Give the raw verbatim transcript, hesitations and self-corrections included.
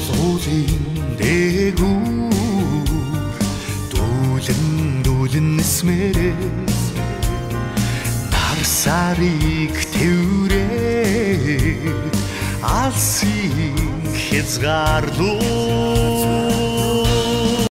суулын дээгүүр дүүлэн дүүлэн нисмээрээ нар сарыг тэврээд алсын хязгаарлуу